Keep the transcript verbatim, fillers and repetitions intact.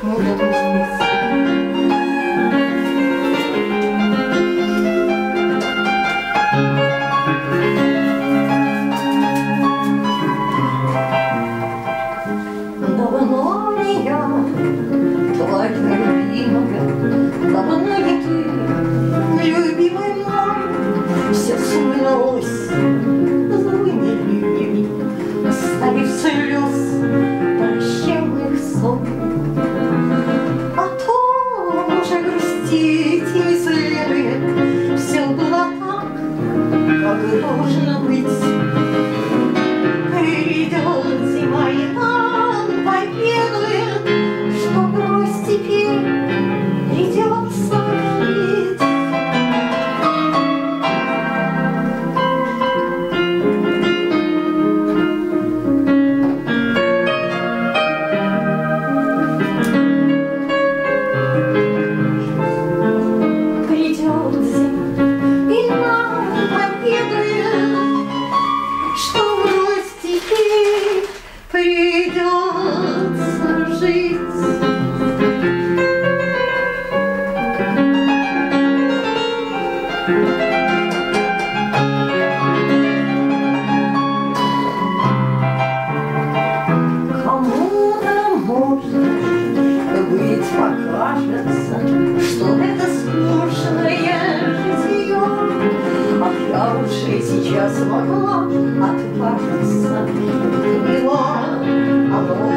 может быть. Давно не я, твоя любимая, давно не ты, любимый мой, все сумелось злыми ливнями, оставив слез прощальных сон. А то уже грустить и не следует, все было так, как должно быть. Придет зима и нам победует, что грусть теперь придется жить. Придет зима и нам победует, что грусть теперь придется жить. Кому-то, может быть, покажется, что это скучное житье, а я уже сейчас могла отважиться от него. Оно